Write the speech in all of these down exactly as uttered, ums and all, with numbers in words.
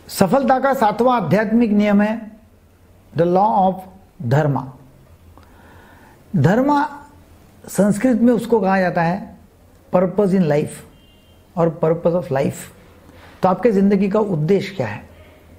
सफलता का सातवां आध्यात्मिक नियम है the law of dharma. Dharma Sanskrit में उसको कहा जाता है पर्पस इन लाइफ और पर्पस ऑफ लाइफ। तो आपके जिंदगी का उद्देश्य क्या है?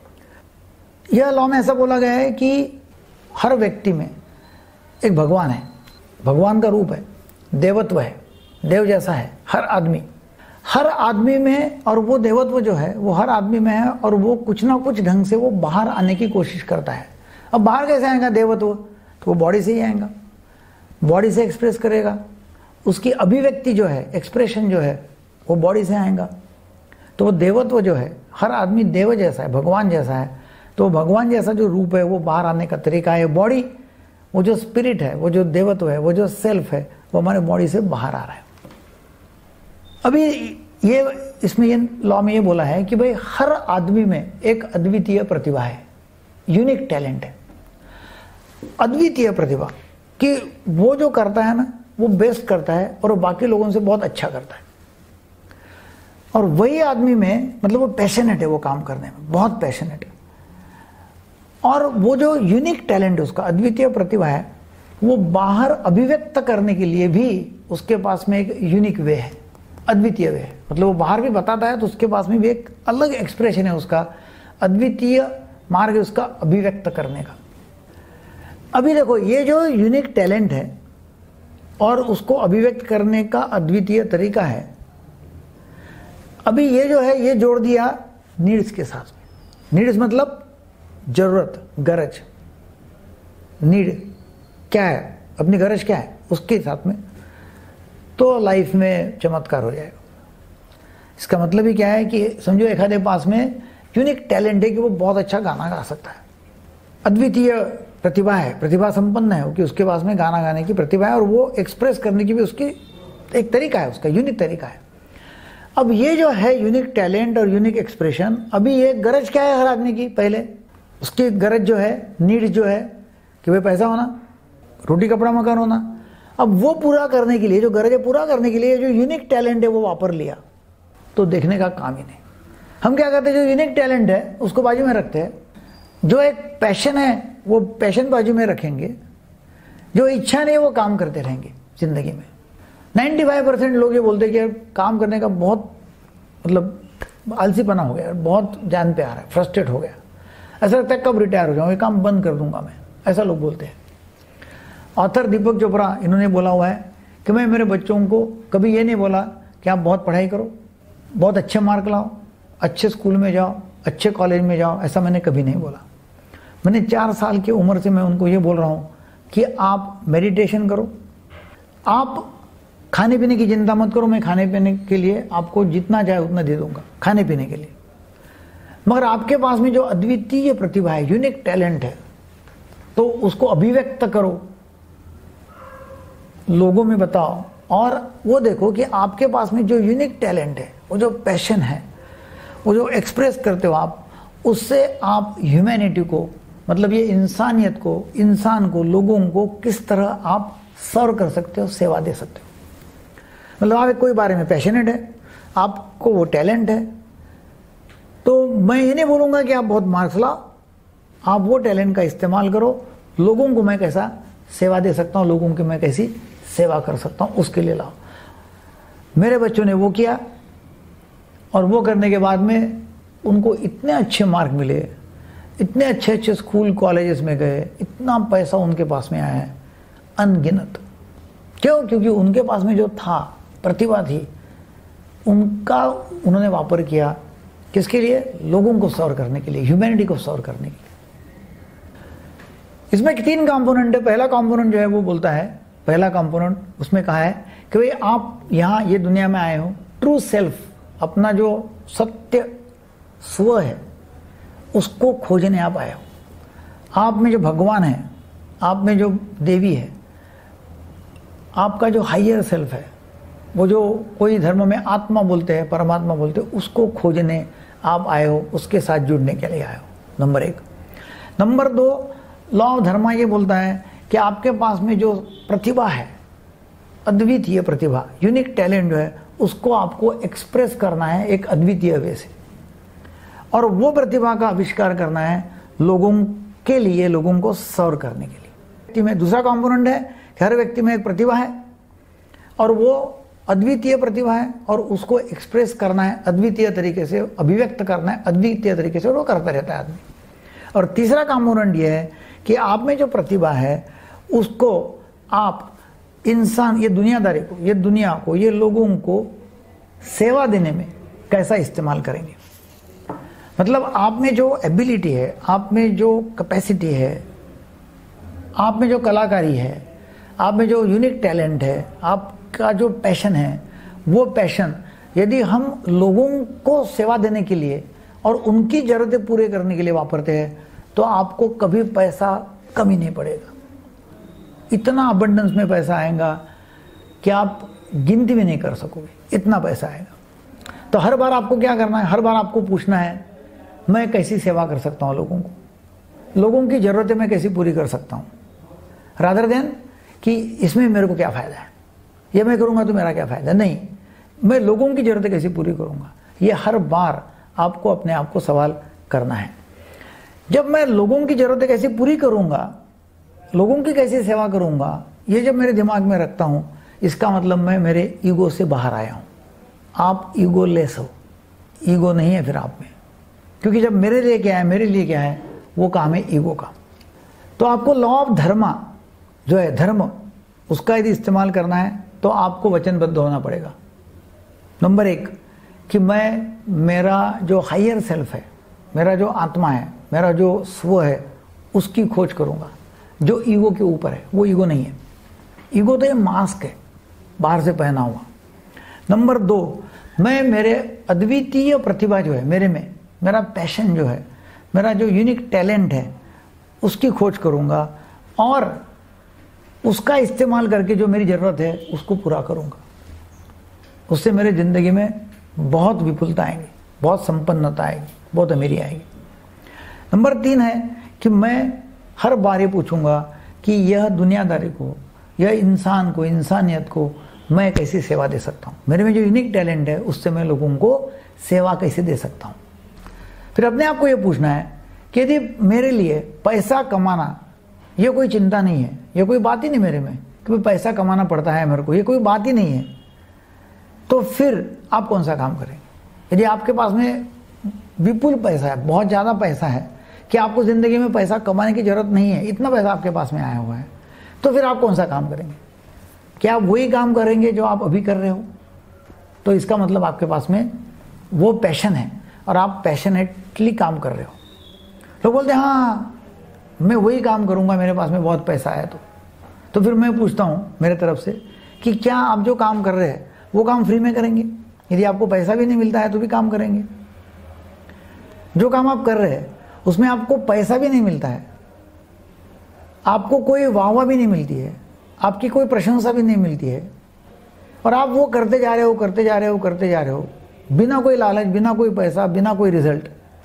यह लॉ में ऐसा बोला गया है कि हर व्यक्ति में एक भगवान है, भगवान का रूप है, देवत्व है, देव जैसा है हर आदमी हर आदमी में, और वो देवत्व जो है वो हर आदमी में है, और वो कुछ ना कुछ ढंग से वो बाहर आने की कोशिश करता है। अब बाहर कैसे आएगा देवत्व? तो वो बॉडी से ही आएगा, बॉडी से एक्सप्रेस करेगा। उसकी अभिव्यक्ति जो है, एक्सप्रेशन जो है, वो बॉडी से आएगा। तो वो देवत्व जो है, हर आदमी देव जैसा है, भगवान जैसा है, तो भगवान जैसा जो रूप है वो बाहर आने का तरीका है। बॉडी, वो जो स्पिरिट है, वो जो देवत्व है, वो जो सेल्फ है, वो हमारे बॉडी से बाहर आ रहा है। अभी ये इसमें ये लॉ में ये बोला है कि भाई हर आदमी में एक अद्वितीय प्रतिभा है, यूनिक टैलेंट है, अद्वितीय प्रतिभा, कि वो जो करता है ना वो बेस्ट करता है और वो बाकी लोगों से बहुत अच्छा करता है। और वही आदमी में मतलब वो पैशनेट है, वो काम करने में बहुत पैशनेट है। और वो जो यूनिक टैलेंट है, उसका अद्वितीय प्रतिभा है, वो बाहर अभिव्यक्त करने के लिए भी उसके पास में एक यूनिक वे है, अद्वितीय वे है। मतलब वो बाहर भी बताता है तो उसके पास में भी एक अलग एक्सप्रेशन है, उसका अद्वितीय मार्ग है उसका अभिव्यक्त करने का। अभी देखो, ये जो यूनिक टैलेंट है और उसको अभिव्यक्त करने का अद्वितीय तरीका है, अभी ये जो है ये जोड़ दिया नीड्स के साथ में। नीड्स मतलब जरूरत, गरज। नीड क्या है, अपनी गरज क्या है, उसके साथ में तो लाइफ में चमत्कार हो जाएगा। इसका मतलब ही क्या है कि समझो एक आधे पास में यूनिक टैलेंट है कि वो बहुत अच्छा गाना गा सकता है, अद्वितीय प्रतिभा है, प्रतिभा संपन्न है कि उसके पास में गाना गाने की प्रतिभा है, और वो एक्सप्रेस करने की भी उसकी एक तरीका है, उसका यूनिक तरीका है। अब ये जो है यूनिक टैलेंट और यूनिक एक्सप्रेशन, अभी ये गरज क्या है हर आदमी की? पहले उसकी गरज जो है, नीड जो है कि भाई पैसा होना, रोटी कपड़ा मकान होना। अब वो पूरा करने के लिए, जो गरज है पूरा करने के लिए जो यूनिक टैलेंट है वो वापर लिया, तो देखने का काम ही नहीं। हम क्या करते हैं, जो यूनिक टैलेंट है उसको बाजू में रखते हैं, जो एक पैशन है वो पैशन बाजू में रखेंगे, जो इच्छा नहीं है वो काम करते रहेंगे जिंदगी में। पचानवे परसेंट लोग ये बोलते हैं कि काम करने का बहुत मतलब आलसीपना हो गया, बहुत जान पे आ रहा है, फ्रस्ट्रेट हो गया, ऐसा लगता है कब रिटायर हो जाऊँ, ये काम बंद कर दूंगा मैं, ऐसा लोग बोलते हैं। ऑथर दीपक चोपड़ा, इन्होंने बोला हुआ है कि मैं मेरे बच्चों को कभी ये नहीं बोला कि आप बहुत पढ़ाई करो, बहुत अच्छे मार्क लाओ, अच्छे स्कूल में जाओ, अच्छे कॉलेज में जाओ, ऐसा मैंने कभी नहीं बोला। मैंने चार साल की उम्र से मैं उनको ये बोल रहा हूँ कि आप मेडिटेशन करो, आप खाने पीने की चिंता मत करो, मैं खाने पीने के लिए आपको जितना चाहे उतना दे दूंगा खाने पीने के लिए, मगर आपके पास में जो अद्वितीय प्रतिभा है, यूनिक टैलेंट है, तो उसको अभिव्यक्त करो, लोगों में बताओ, और वो देखो कि आपके पास में जो यूनिक टैलेंट है, वो जो पैशन है, वो जो एक्सप्रेस करते हो आप, उससे आप ह्यूमैनिटी को, मतलब ये इंसानियत को, इंसान को, लोगों को किस तरह आप सर्व कर सकते हो, सेवा दे सकते हो। मतलब आप कोई बारे में पैशनेट है, आपको वो टैलेंट है, तो मैं ये नहीं बोलूँगा कि आप बहुत मार्क्स लाओ, आप वो टैलेंट का इस्तेमाल करो, लोगों को मैं कैसा सेवा दे सकता हूँ, लोगों की मैं कैसी सेवा कर सकता हूँ, उसके लिए लाओ। मेरे बच्चों ने वो किया, और वो करने के बाद में उनको इतने अच्छे मार्क मिले, इतने अच्छे अच्छे स्कूल कॉलेजेस में गए, इतना पैसा उनके पास में आया है अनगिनत। क्यों? क्योंकि उनके पास में जो था, प्रतिभा थी, उनका उन्होंने वापर किया किसके लिए? लोगों को सर्व करने के लिए, ह्यूमैनिटी को सर्व करने के लिए। इसमें तीन कंपोनेंट है। पहला कंपोनेंट जो है वो बोलता है, पहला कंपोनेंट उसमें कहा है कि भाई आप यहाँ ये दुनिया में आए हो, ट्रू सेल्फ, अपना जो सत्य स्व है उसको खोजने आप आए हो। आप में जो भगवान है, आप में जो देवी है, आपका जो हायर सेल्फ है, वो जो कोई धर्म में आत्मा बोलते हैं, परमात्मा बोलते हैं, उसको खोजने आप आए हो, उसके साथ जुड़ने के लिए आए हो, नंबर एक। नंबर दो, लॉ ऑफ धर्मा ये बोलता है कि आपके पास में जो प्रतिभा है, अद्वितीय प्रतिभा, यूनिक टैलेंट जो है, उसको आपको एक्सप्रेस करना है एक अद्वितीय वे से। और वो प्रतिभा का आविष्कार करना है लोगों के लिए, लोगों को सर्व करने के लिए। व्यक्ति में दूसरा कंपोनेंट है कि हर व्यक्ति में एक प्रतिभा है और वो अद्वितीय प्रतिभा है और उसको एक्सप्रेस करना है अद्वितीय तरीके से, अभिव्यक्त करना है अद्वितीय तरीके से, और वो करता रहता है आदमी। और तीसरा कंपोनेंट ये है कि आप में जो प्रतिभा है उसको आप इंसान, ये दुनियादारी को, ये दुनिया को, ये लोगों को सेवा देने में कैसा इस्तेमाल करेंगे। मतलब आप में जो एबिलिटी है, आप में जो कैपेसिटी है, आप में जो कलाकारी है, आप में जो यूनिक टैलेंट है, आपका जो पैशन है, वो पैशन यदि हम लोगों को सेवा देने के लिए और उनकी ज़रूरतें पूरे करने के लिए वापरते हैं तो आपको कभी पैसा कमी नहीं पड़ेगा। इतना अबंडेंस में पैसा आएगा कि आप गिनती भी नहीं कर सकोगे, इतना पैसा आएगा। तो हर बार आपको क्या करना है, हर बार आपको पूछना है मैं कैसी सेवा कर सकता हूँ लोगों को, लोगों की ज़रूरतें मैं कैसी पूरी कर सकता हूँ, रादर देन कि इसमें मेरे को क्या फ़ायदा है, ये मैं करूँगा तो मेरा क्या फ़ायदा। नहीं, मैं लोगों की ज़रूरतें कैसे पूरी करूँगा, ये हर बार आपको अपने आप को सवाल करना है। जब मैं लोगों की ज़रूरतें कैसे पूरी करूँगा, लोगों की कैसे सेवा करूँगा, ये जब मेरे दिमाग में रखता हूँ, इसका मतलब मैं मेरे ईगो से बाहर आया हूँ। आप ईगो लेस हो, ईगो नहीं है फिर आप में, क्योंकि जब मेरे लिए क्या है, मेरे लिए क्या है, वो काम है ईगो का। तो आपको लॉ ऑफ धर्मा जो है, धर्म, उसका यदि इस्तेमाल करना है तो आपको वचनबद्ध होना पड़ेगा। नंबर एक कि मैं, मेरा जो हायर सेल्फ है, मेरा जो आत्मा है, मेरा जो स्व है, उसकी खोज करूँगा। जो ईगो के ऊपर है वो ईगो नहीं है, ईगो तो ये मास्क है बाहर से पहना हुआ। नंबर दो, मैं मेरे अद्वितीय प्रतिभा जो है मेरे में, मेरा पैशन जो है, मेरा जो यूनिक टैलेंट है, उसकी खोज करूँगा और उसका इस्तेमाल करके जो मेरी ज़रूरत है उसको पूरा करूँगा। उससे मेरे ज़िंदगी में बहुत विपुलता आएगी, बहुत संपन्नता आएगी, बहुत अमीरी आएगी। नंबर तीन है कि मैं हर बार ये पूछूंगा कि यह दुनियादारी को, यह इंसान को, इंसानियत को मैं कैसी सेवा दे सकता हूँ। मेरे में जो यूनिक टैलेंट है उससे मैं लोगों को सेवा कैसे दे सकता हूँ। फिर अपने आप को ये पूछना है कि यदि मेरे लिए पैसा कमाना ये कोई चिंता नहीं है, ये कोई बात ही नहीं मेरे में कि पैसा कमाना पड़ता है मेरे को, ये कोई बात ही नहीं है, तो फिर आप कौन सा काम करेंगे। यदि आपके पास में विपुल पैसा है, बहुत ज़्यादा पैसा है कि आपको ज़िंदगी में पैसा कमाने की ज़रूरत नहीं है, इतना पैसा आपके पास में आया हुआ है, तो फिर आप कौन सा काम करेंगे। क्या आप वही काम करेंगे जो आप अभी कर रहे हो। तो इसका मतलब आपके पास में वो पैशन है और आप पैशनेटली काम कर रहे हो। लोग बोलते हैं हाँ मैं वही काम करूँगा, मेरे पास में बहुत पैसा है। तो तो फिर मैं पूछता हूँ मेरे तरफ से कि क्या आप जो काम कर रहे हैं वो काम फ्री में करेंगे। यदि आपको पैसा भी नहीं मिलता है तो भी काम करेंगे। जो काम आप कर रहे हैं उसमें आपको पैसा भी नहीं मिलता है, आपको कोई वाहवाह भी नहीं मिलती है, आपकी कोई प्रशंसा भी नहीं मिलती है, और आप वो करते जा रहे हो करते जा रहे हो करते जा रहे हो बिना कोई लालच, बिना कोई पैसा, बिना कोई रिजल्ट,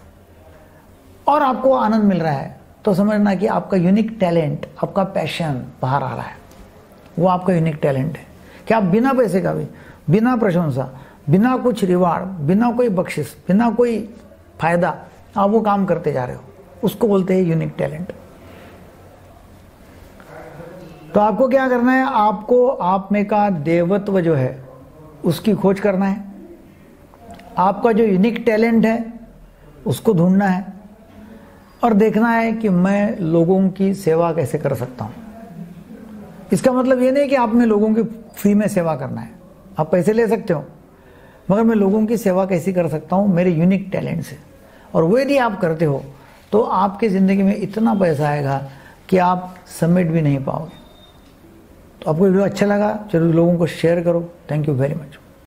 और आपको आनंद मिल रहा है, तो समझना कि आपका यूनिक टैलेंट, आपका पैशन बाहर आ रहा है। वो आपका यूनिक टैलेंट है कि आप बिना पैसे का भी, बिना प्रशंसा, बिना कुछ रिवार्ड, बिना कोई बख्शिश, बिना कोई फायदा आप वो काम करते जा रहे हो। उसको बोलते हैं यूनिक टैलेंट। तो आपको क्या करना है, आपको आप में का देवत्व जो है उसकी खोज करना है। आपका जो यूनिक टैलेंट है उसको ढूंढना है और देखना है कि मैं लोगों की सेवा कैसे कर सकता हूँ। इसका मतलब ये नहीं कि आप में लोगों की फ्री में सेवा करना है, आप पैसे ले सकते हो, मगर मैं लोगों की सेवा कैसी कर सकता हूँ मेरे यूनिक टैलेंट से। और वो यदि आप करते हो तो आपकी ज़िंदगी में इतना पैसा आएगा कि आप समेट भी नहीं पाओगे। तो आपको वीडियो अच्छा लगा, जरूर लोगों को शेयर करो। Thank you very much.